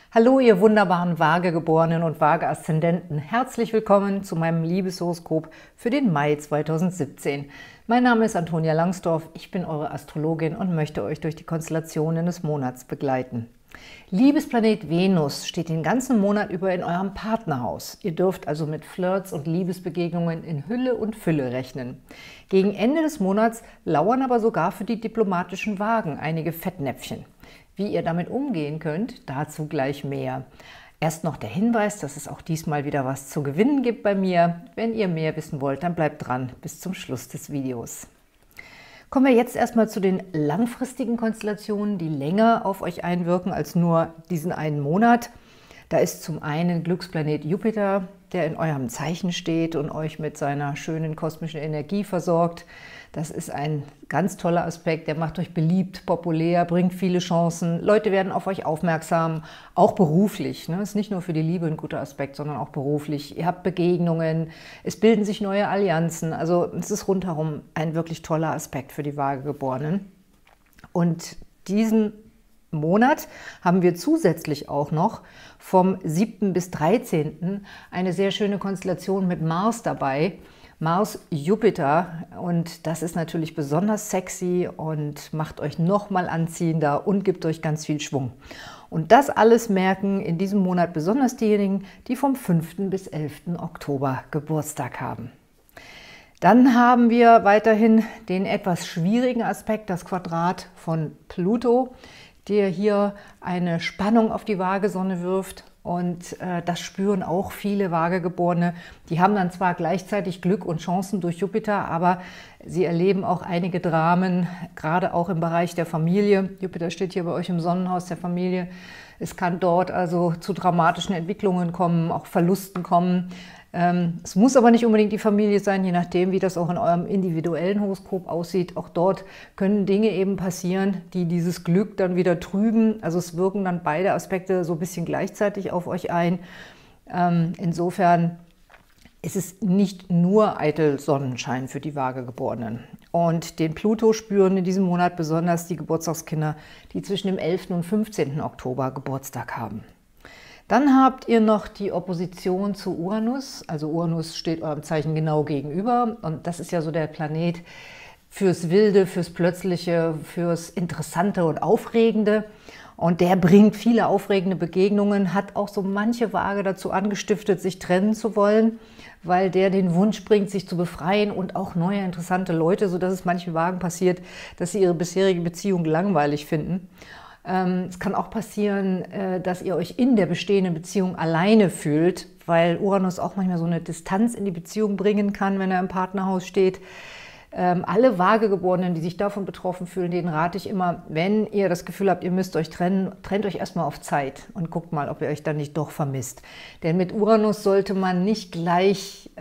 Hallo, ihr wunderbaren Waagegeborenen und Waage-Aszendenten. Herzlich willkommen zu meinem Liebeshoroskop für den Mai 2017. Mein Name ist Antonia Langsdorf, ich bin eure Astrologin und möchte euch durch die Konstellationen des Monats begleiten. Liebesplanet Venus steht den ganzen Monat über in eurem Partnerhaus. Ihr dürft also mit Flirts und Liebesbegegnungen in Hülle und Fülle rechnen. Gegen Ende des Monats lauern aber sogar für die diplomatischen Waagen einige Fettnäpfchen. Wie ihr damit umgehen könnt, dazu gleich mehr. Erst noch der Hinweis, dass es auch diesmal wieder was zu gewinnen gibt bei mir. Wenn ihr mehr wissen wollt, dann bleibt dran bis zum Schluss des Videos. Kommen wir jetzt erstmal zu den langfristigen Konstellationen, die länger auf euch einwirken als nur diesen einen Monat. Da ist zum einen Glücksplanet Jupiter, der in eurem Zeichen steht und euch mit seiner schönen kosmischen Energie versorgt. Das ist ein ganz toller Aspekt, der macht euch beliebt, populär, bringt viele Chancen. Leute werden auf euch aufmerksam, auch beruflich. Ne? Ist nicht nur für die Liebe ein guter Aspekt, sondern auch beruflich. Ihr habt Begegnungen, es bilden sich neue Allianzen. Also es ist rundherum ein wirklich toller Aspekt für die Waagegeborenen. Und diesen Monat haben wir zusätzlich auch noch vom 7. bis 13. eine sehr schöne Konstellation mit Mars dabei. Mars-Jupiter, und das ist natürlich besonders sexy und macht euch nochmal anziehender und gibt euch ganz viel Schwung. Und das alles merken in diesem Monat besonders diejenigen, die vom 5. bis 11. Oktober Geburtstag haben. Dann haben wir weiterhin den etwas schwierigen Aspekt, das Quadrat von Pluto, der hier eine Spannung auf die Waagesonne wirft. Und das spüren auch viele Waagegeborene. Die haben dann zwar gleichzeitig Glück und Chancen durch Jupiter, aber sie erleben auch einige Dramen, gerade auch im Bereich der Familie. Jupiter steht hier bei euch im Sonnenhaus der Familie. Es kann dort also zu dramatischen Entwicklungen kommen, auch Verlusten kommen. Es muss aber nicht unbedingt die Familie sein, je nachdem, wie das auch in eurem individuellen Horoskop aussieht. Auch dort können Dinge eben passieren, die dieses Glück dann wieder trüben. Also es wirken dann beide Aspekte so ein bisschen gleichzeitig auf euch ein. Insofern ist es nicht nur eitel Sonnenschein für die Waagegeborenen. Und den Pluto spüren in diesem Monat besonders die Geburtstagskinder, die zwischen dem 11. und 15. Oktober Geburtstag haben. Dann habt ihr noch die Opposition zu Uranus. Also Uranus steht eurem Zeichen genau gegenüber. Und das ist ja so der Planet fürs Wilde, fürs Plötzliche, fürs Interessante und Aufregende. Und der bringt viele aufregende Begegnungen, hat auch so manche Waage dazu angestiftet, sich trennen zu wollen, weil der den Wunsch bringt, sich zu befreien und auch neue interessante Leute, sodass es manchen Waagen passiert, dass sie ihre bisherige Beziehung langweilig finden. Es kann auch passieren, dass ihr euch in der bestehenden Beziehung alleine fühlt, weil Uranus auch manchmal so eine Distanz in die Beziehung bringen kann, wenn er im Partnerhaus steht. Alle Waagegeborenen, die sich davon betroffen fühlen, denen rate ich immer, wenn ihr das Gefühl habt, ihr müsst euch trennen, trennt euch erstmal auf Zeit und guckt mal, ob ihr euch dann nicht doch vermisst. Denn mit Uranus sollte man nicht gleich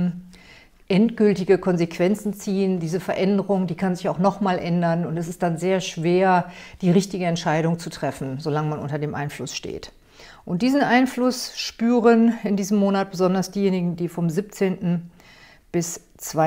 endgültige Konsequenzen ziehen. Diese Veränderung, die kann sich auch nochmal ändern und es ist dann sehr schwer, die richtige Entscheidung zu treffen, solange man unter dem Einfluss steht. Und diesen Einfluss spüren in diesem Monat besonders diejenigen, die vom 17. bis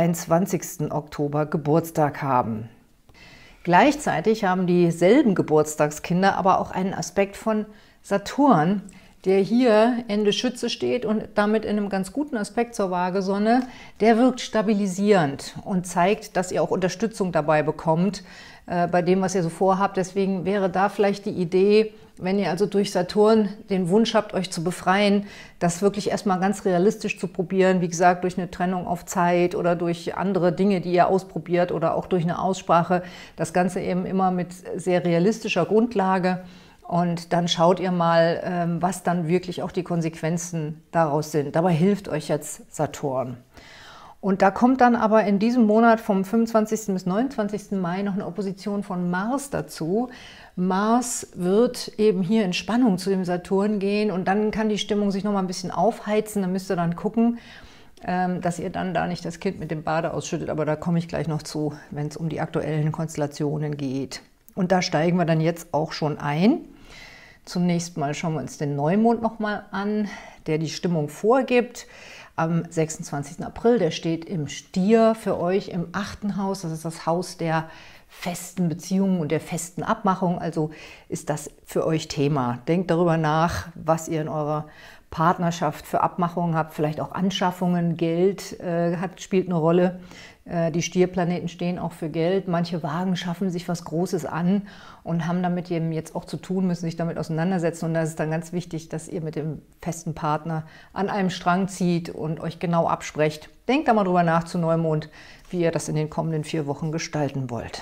22. Oktober Geburtstag haben. Gleichzeitig haben dieselben Geburtstagskinder aber auch einen Aspekt von Saturn, der hier Ende Schütze steht und damit in einem ganz guten Aspekt zur Waagesonne, der wirkt stabilisierend und zeigt, dass ihr auch Unterstützung dabei bekommt bei dem, was ihr so vorhabt. Deswegen wäre da vielleicht die Idee, wenn ihr also durch Saturn den Wunsch habt, euch zu befreien, das wirklich erstmal ganz realistisch zu probieren, wie gesagt, durch eine Trennung auf Zeit oder durch andere Dinge, die ihr ausprobiert oder auch durch eine Aussprache. Das Ganze eben immer mit sehr realistischer Grundlage. Und dann schaut ihr mal, was dann wirklich auch die Konsequenzen daraus sind. Dabei hilft euch jetzt Saturn. Und da kommt dann aber in diesem Monat vom 25. bis 29. Mai noch eine Opposition von Mars dazu. Mars wird eben hier in Spannung zu dem Saturn gehen und dann kann die Stimmung sich noch mal ein bisschen aufheizen. Da müsst ihr dann gucken, dass ihr dann da nicht das Kind mit dem Bade ausschüttet. Aber da komme ich gleich noch zu, wenn es um die aktuellen Konstellationen geht. Und da steigen wir dann jetzt auch schon ein. Zunächst mal schauen wir uns den Neumond nochmal an, der die Stimmung vorgibt. Am 26. April, der steht im Stier für euch im 8. Haus. Das ist das Haus der festen Beziehungen und der festen Abmachung. Also ist das für euch Thema. Denkt darüber nach, was ihr in eurer Partnerschaft für Abmachungen habt, vielleicht auch Anschaffungen, Geld spielt eine Rolle. Die Stierplaneten stehen auch für Geld. Manche Wagen schaffen sich was Großes an und haben damit eben jetzt auch zu tun, müssen sich damit auseinandersetzen. Und da ist dann ganz wichtig, dass ihr mit dem festen Partner an einem Strang zieht und euch genau absprecht. Denkt da mal drüber nach zu Neumond, wie ihr das in den kommenden 4 Wochen gestalten wollt.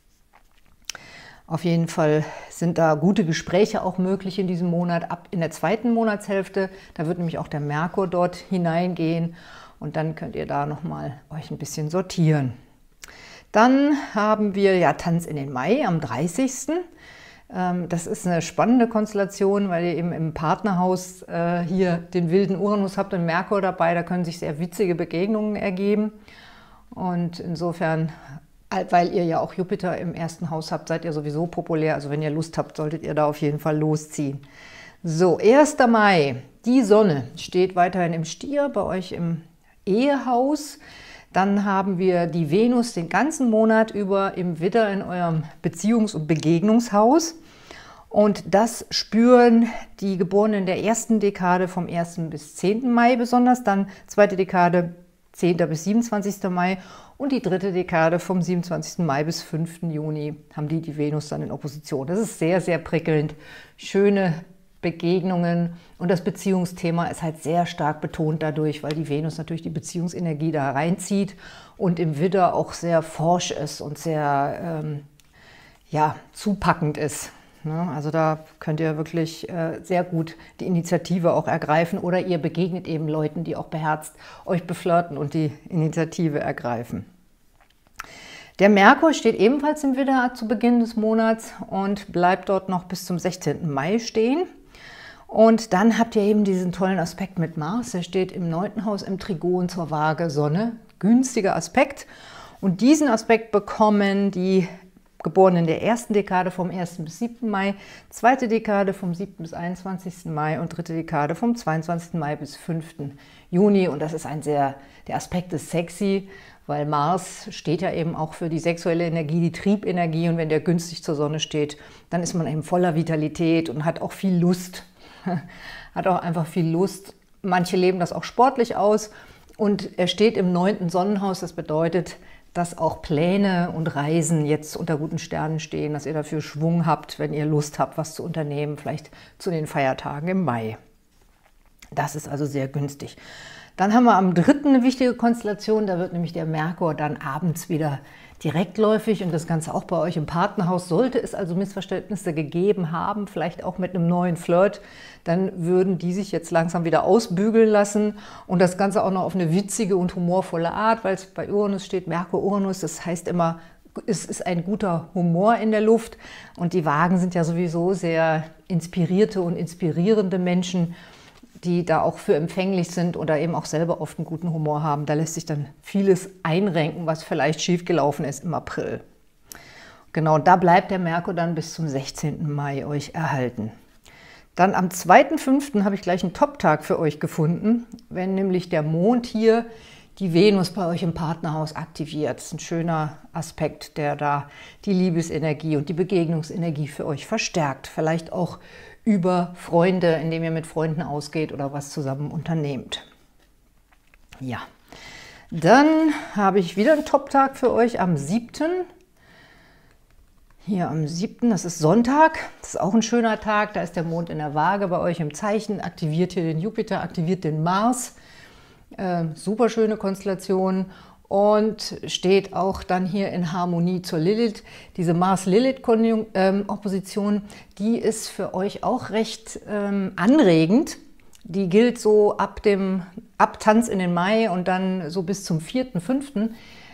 Auf jeden Fall sind da gute Gespräche auch möglich in diesem Monat, ab in der 2. Monatshälfte. Da wird nämlich auch der Merkur dort hineingehen. Und dann könnt ihr da nochmal euch ein bisschen sortieren. Dann haben wir ja Tanz in den Mai am 30. Das ist eine spannende Konstellation, weil ihr eben im Partnerhaus hier den wilden Uranus habt und Merkur dabei. Da können sich sehr witzige Begegnungen ergeben. Und insofern, weil ihr ja auch Jupiter im 1. Haus habt, seid ihr sowieso populär. Also wenn ihr Lust habt, solltet ihr da auf jeden Fall losziehen. So, 1. Mai. Die Sonne steht weiterhin im Stier, bei euch im Ehehaus. Dann haben wir die Venus den ganzen Monat über im Widder in eurem Beziehungs- und Begegnungshaus. Und das spüren die Geborenen der 1. Dekade vom 1. bis 10. Mai besonders, dann 2. Dekade 10. bis 27. Mai und die 3. Dekade vom 27. Mai bis 5. Juni haben die Venus dann in Opposition. Das ist sehr, sehr prickelnd, schöne Begegnungen und das Beziehungsthema ist halt sehr stark betont dadurch, weil die Venus natürlich die Beziehungsenergie da reinzieht und im Widder auch sehr forsch ist und sehr ja, zupackend ist. Ne? Also da könnt ihr wirklich sehr gut die Initiative auch ergreifen oder ihr begegnet eben Leuten, die auch beherzt euch beflirten und die Initiative ergreifen. Der Merkur steht ebenfalls im Widder zu Beginn des Monats und bleibt dort noch bis zum 16. Mai stehen. Und dann habt ihr eben diesen tollen Aspekt mit Mars, der steht im 9. Haus im Trigon zur Waage Sonne, günstiger Aspekt. Und diesen Aspekt bekommen die Geborenen der 1. Dekade vom 1. bis 7. Mai, 2. Dekade vom 7. bis 21. Mai und 3. Dekade vom 22. Mai bis 5. Juni. Und das ist der Aspekt ist sexy, weil Mars steht ja eben auch für die sexuelle Energie, die Triebenergie. Und wenn der günstig zur Sonne steht, dann ist man eben voller Vitalität und hat auch viel Lust. Hat auch einfach viel Lust. Manche leben das auch sportlich aus. Und er steht im 9. Sonnenhaus. Das bedeutet, dass auch Pläne und Reisen jetzt unter guten Sternen stehen, dass ihr dafür Schwung habt, wenn ihr Lust habt, was zu unternehmen, vielleicht zu den Feiertagen im Mai. Das ist also sehr günstig. Dann haben wir am 3. eine wichtige Konstellation, da wird nämlich der Merkur dann abends wieder direktläufig und das Ganze auch bei euch im Partnerhaus. Sollte es also Missverständnisse gegeben haben, vielleicht auch mit einem neuen Flirt, dann würden die sich jetzt langsam wieder ausbügeln lassen und das Ganze auch noch auf eine witzige und humorvolle Art, weil es bei Uranus steht, Merkur-Uranus, das heißt immer, es ist ein guter Humor in der Luft und die Wagen sind ja sowieso sehr inspirierte und inspirierende Menschen, die da auch für empfänglich sind oder eben auch selber oft einen guten Humor haben. Da lässt sich dann vieles einrenken, was vielleicht schiefgelaufen ist im April. Genau, da bleibt der Merkur dann bis zum 16. Mai euch erhalten. Dann am 2.5. habe ich gleich einen Top-Tag für euch gefunden, wenn nämlich der Mond hier die Venus bei euch im Partnerhaus aktiviert. Das ist ein schöner Aspekt, der da die Liebesenergie und die Begegnungsenergie für euch verstärkt. Vielleicht auch über Freunde, indem ihr mit Freunden ausgeht oder was zusammen unternehmt. Ja, dann habe ich wieder einen Top-Tag für euch am 7. Hier am 7., das ist Sonntag, das ist auch ein schöner Tag, da ist der Mond in der Waage bei euch im Zeichen, aktiviert hier den Jupiter, aktiviert den Mars. Super schöne Konstellation. Und steht auch dann hier in Harmonie zur Lilith. Diese Mars-Lilith-Opposition, die ist für euch auch recht anregend. Die gilt so ab Tanz in den Mai und dann so bis zum 4.5.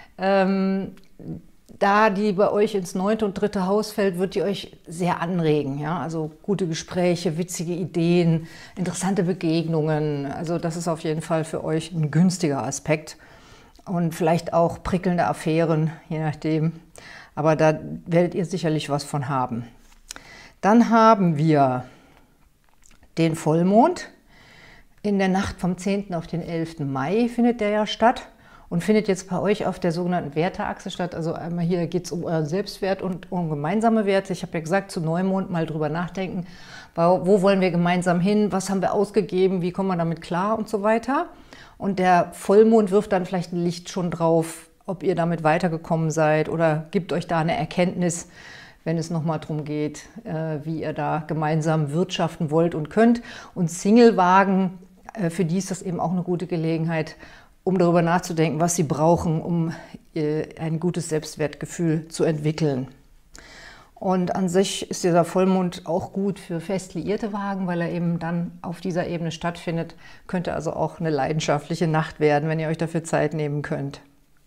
Da die bei euch ins 9. und 3. Haus fällt, wird die euch sehr anregen. Ja? Also gute Gespräche, witzige Ideen, interessante Begegnungen. Also das ist auf jeden Fall für euch ein günstiger Aspekt. Und vielleicht auch prickelnde Affären, je nachdem. Aber da werdet ihr sicherlich was von haben. Dann haben wir den Vollmond. In der Nacht vom 10. auf den 11. Mai findet der ja statt. und findet jetzt bei euch auf der sogenannten Werteachse statt. Also einmal hier geht es um euren Selbstwert und um gemeinsame Werte. Ich habe ja gesagt, zu Neumond mal drüber nachdenken, wo wollen wir gemeinsam hin, was haben wir ausgegeben, wie kommen wir damit klar und so weiter. Und der Vollmond wirft dann vielleicht ein Licht schon drauf, ob ihr damit weitergekommen seid oder gibt euch da eine Erkenntnis, wenn es nochmal darum geht, wie ihr da gemeinsam wirtschaften wollt und könnt. Und Single-Wagen, für die ist das eben auch eine gute Gelegenheit, um darüber nachzudenken, was sie brauchen, um ein gutes Selbstwertgefühl zu entwickeln. Und an sich ist dieser Vollmond auch gut für fest liierte Wagen, weil er eben dann auf dieser Ebene stattfindet. Könnte also auch eine leidenschaftliche Nacht werden, wenn ihr euch dafür Zeit nehmen könnt.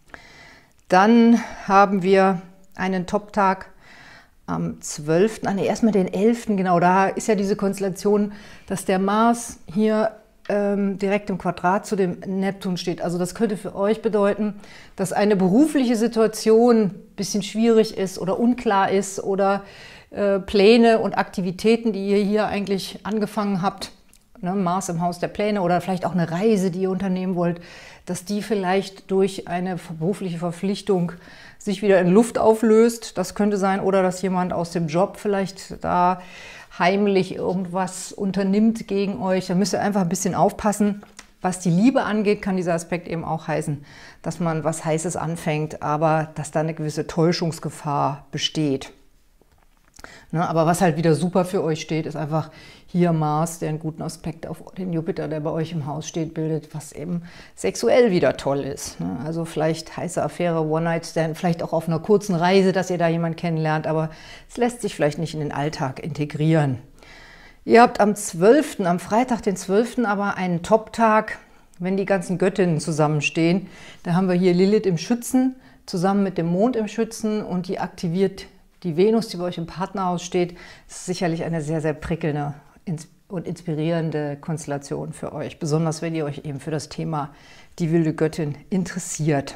Dann haben wir einen Top-Tag am 12., erstmal den 11., genau, da ist ja diese Konstellation, dass der Mars hier direkt im Quadrat zu dem Neptun steht. Also das könnte für euch bedeuten, dass eine berufliche Situation ein bisschen schwierig ist oder unklar ist oder Pläne und Aktivitäten, die ihr hier eigentlich angefangen habt, ne, Mars im Haus der Pläne oder vielleicht auch eine Reise, die ihr unternehmen wollt, dass die vielleicht durch eine berufliche Verpflichtung sich wieder in Luft auflöst. Das könnte sein. Oder dass jemand aus dem Job vielleicht da heimlich irgendwas unternimmt gegen euch. Da müsst ihr einfach ein bisschen aufpassen. Was die Liebe angeht, kann dieser Aspekt eben auch heißen, dass man was Heißes anfängt, aber dass da eine gewisse Täuschungsgefahr besteht. Ne, aber was halt wieder super für euch steht, ist einfach hier Mars, der einen guten Aspekt auf den Jupiter, der bei euch im Haus steht, bildet, was eben sexuell wieder toll ist. Ne? Also vielleicht heiße Affäre, One-Night-Stand, vielleicht auch auf einer kurzen Reise, dass ihr da jemanden kennenlernt, aber es lässt sich vielleicht nicht in den Alltag integrieren. Ihr habt am 12., am Freitag, den 12., aber einen Top-Tag, wenn die ganzen Göttinnen zusammenstehen. Da haben wir hier Lilith im Schützen, zusammen mit dem Mond im Schützen und die aktiviert die Venus, die bei euch im Partnerhaus steht. Das ist sicherlich eine sehr, sehr prickelnde und inspirierende Konstellation für euch, besonders wenn ihr euch eben für das Thema die wilde Göttin interessiert.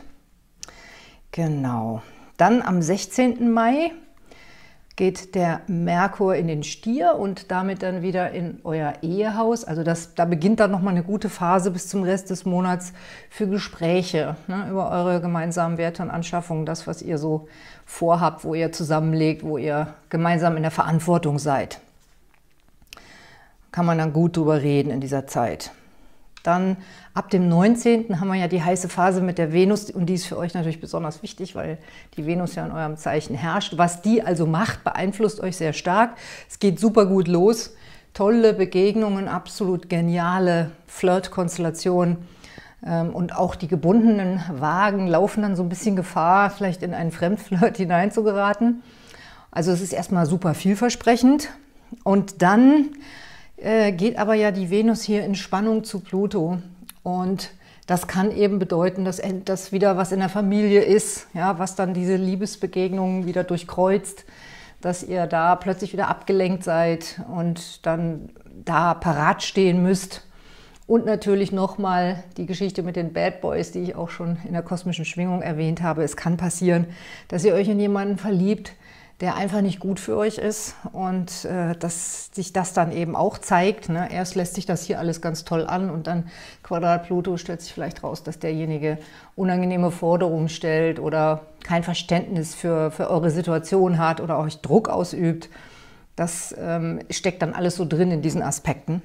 Genau. Dann am 16. Mai geht der Merkur in den Stier und damit dann wieder in euer Ehehaus. Also da beginnt dann nochmal eine gute Phase bis zum Rest des Monats für Gespräche, ne, über eure gemeinsamen Werte und Anschaffungen, das, was ihr so vorhabt, wo ihr zusammenlegt, wo ihr gemeinsam in der Verantwortung seid. Kann man dann gut drüber reden in dieser Zeit. Dann ab dem 19. haben wir ja die heiße Phase mit der Venus und die ist für euch natürlich besonders wichtig, weil die Venus ja in eurem Zeichen herrscht. Was die also macht, beeinflusst euch sehr stark. Es geht super gut los. Tolle Begegnungen, absolut geniale Flirt-Konstellationen. Und auch die gebundenen Wagen laufen dann so ein bisschen Gefahr, vielleicht in einen Fremdflirt hineinzugeraten. Also es ist erstmal super vielversprechend. Und dann geht aber ja die Venus hier in Spannung zu Pluto. Und das kann eben bedeuten, dass wieder was in der Familie ist, ja, was dann diese Liebesbegegnungen wieder durchkreuzt, dass ihr da plötzlich wieder abgelenkt seid und dann da parat stehen müsst. Und natürlich nochmal die Geschichte mit den Bad Boys, die ich auch schon in der kosmischen Schwingung erwähnt habe. Es kann passieren, dass ihr euch in jemanden verliebt, der einfach nicht gut für euch ist und dass sich das dann eben auch zeigt. Ne? Erst lässt sich das hier alles ganz toll an und dann Quadrat Pluto stellt sich vielleicht raus, dass derjenige unangenehme Forderungen stellt oder kein Verständnis für eure Situation hat oder euch Druck ausübt. Das steckt dann alles so drin in diesen Aspekten.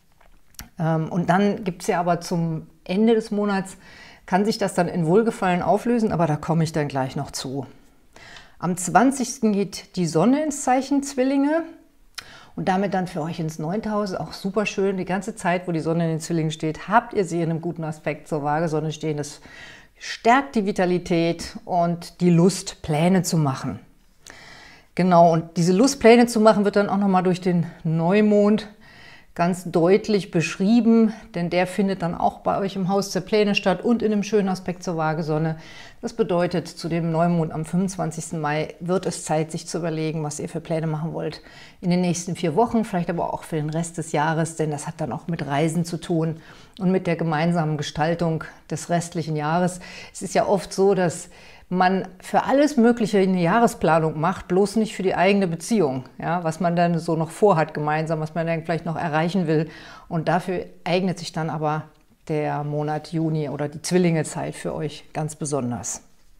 Und dann gibt es ja aber zum Ende des Monats, kann sich das dann in Wohlgefallen auflösen, aber da komme ich dann gleich noch zu. Am 20. geht die Sonne ins Zeichen Zwillinge und damit dann für euch ins 9. Haus. Auch super schön, die ganze Zeit, wo die Sonne in den Zwillingen steht, habt ihr sie in einem guten Aspekt zur Waagesonne stehen. Das stärkt die Vitalität und die Lust, Pläne zu machen. Genau, und diese Lust, Pläne zu machen, wird dann auch nochmal durch den Neumond ganz deutlich beschrieben, denn der findet dann auch bei euch im Haus der Pläne statt und in einem schönen Aspekt zur Waagesonne. Das bedeutet, zu dem Neumond am 25. Mai wird es Zeit, sich zu überlegen, was ihr für Pläne machen wollt in den nächsten 4 Wochen, vielleicht aber auch für den Rest des Jahres, denn das hat dann auch mit Reisen zu tun und mit der gemeinsamen Gestaltung des restlichen Jahres. Es ist ja oft so, dass man für alles Mögliche eine Jahresplanung macht, bloß nicht für die eigene Beziehung, ja, was man dann so noch vorhat gemeinsam, was man dann vielleicht noch erreichen will. Und dafür eignet sich dann aber der Monat Juni oder die Zwillingezeit für euch ganz besonders.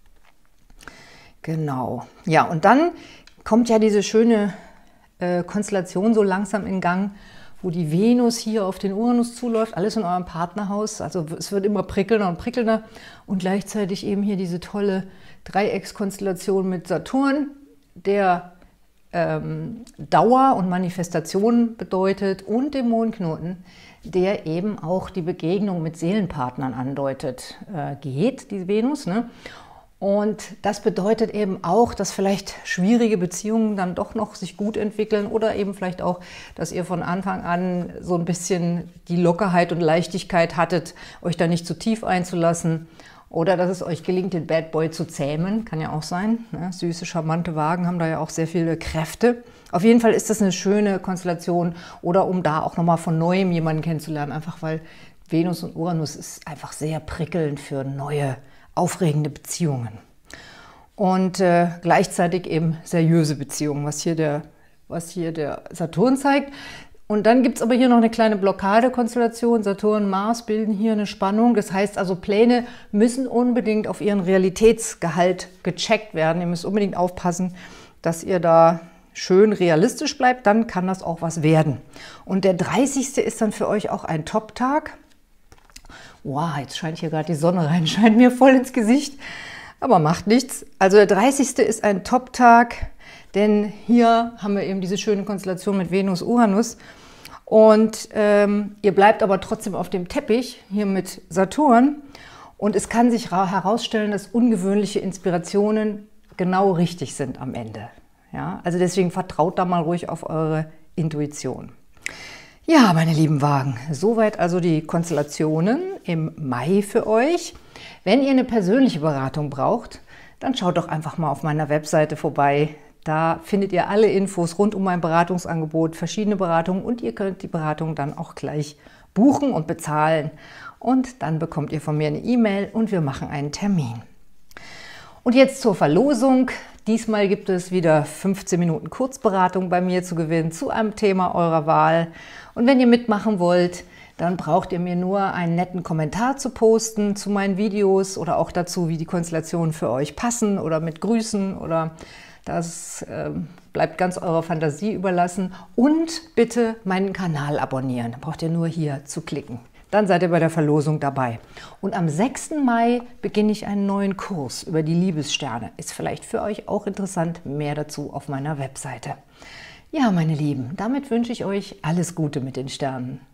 Genau. Ja, und dann kommt ja diese schöne Konstellation so langsam in Gang, wo die Venus hier auf den Uranus zuläuft, alles in eurem Partnerhaus. Also es wird immer prickelnder und prickelnder und gleichzeitig eben hier diese tolle Dreieckskonstellation mit Saturn, der Dauer und Manifestation bedeutet, und dem Mondknoten, der eben auch die Begegnung mit Seelenpartnern andeutet, geht, die Venus, ne? Und das bedeutet eben auch, dass vielleicht schwierige Beziehungen dann doch noch sich gut entwickeln oder eben vielleicht auch, dass ihr von Anfang an so ein bisschen die Lockerheit und Leichtigkeit hattet, euch da nicht zu tief einzulassen oder dass es euch gelingt, den Bad Boy zu zähmen, kann ja auch sein. Ne? Süße, charmante Wagen haben da ja auch sehr viele Kräfte. Auf jeden Fall ist das eine schöne Konstellation oder um da auch nochmal von Neuem jemanden kennenzulernen, einfach weil Venus und Uranus ist einfach sehr prickelnd für neue aufregende Beziehungen und gleichzeitig eben seriöse Beziehungen, was hier der Saturn zeigt. Und dann gibt es aber hier noch eine kleine Blockadekonstellation. Saturn und Mars bilden hier eine Spannung. Das heißt also, Pläne müssen unbedingt auf ihren Realitätsgehalt gecheckt werden. Ihr müsst unbedingt aufpassen, dass ihr da schön realistisch bleibt. Dann kann das auch was werden. Und der 30. ist dann für euch auch ein Top-Tag. Wow, jetzt scheint hier gerade die Sonne rein, scheint mir voll ins Gesicht, aber macht nichts. Also der 30. ist ein Top-Tag, denn hier haben wir eben diese schöne Konstellation mit Venus-Uranus und ihr bleibt aber trotzdem auf dem Teppich, hier mit Saturn, und es kann sich herausstellen, dass ungewöhnliche Inspirationen genau richtig sind am Ende. Ja, also deswegen vertraut da mal ruhig auf eure Intuition. Ja, meine lieben Wagen, soweit also die Konstellationen im Mai für euch. Wenn ihr eine persönliche Beratung braucht, dann schaut doch einfach mal auf meiner Webseite vorbei. Da findet ihr alle Infos rund um mein Beratungsangebot, verschiedene Beratungen, und ihr könnt die Beratung dann auch gleich buchen und bezahlen. Und dann bekommt ihr von mir eine E-Mail und wir machen einen Termin. Und jetzt zur Verlosung. Diesmal gibt es wieder 15 Minuten Kurzberatung bei mir zu gewinnen zu einem Thema eurer Wahl. Und wenn ihr mitmachen wollt, dann braucht ihr mir nur einen netten Kommentar zu posten zu meinen Videos oder auch dazu, wie die Konstellationen für euch passen oder mit Grüßen, oder das bleibt ganz eurer Fantasie überlassen. Und bitte meinen Kanal abonnieren. Da braucht ihr nur hier zu klicken. Dann seid ihr bei der Verlosung dabei. Und am 6. Mai beginne ich einen neuen Kurs über die Liebessterne. Ist vielleicht für euch auch interessant. Mehr dazu auf meiner Webseite. Ja, meine Lieben, damit wünsche ich euch alles Gute mit den Sternen.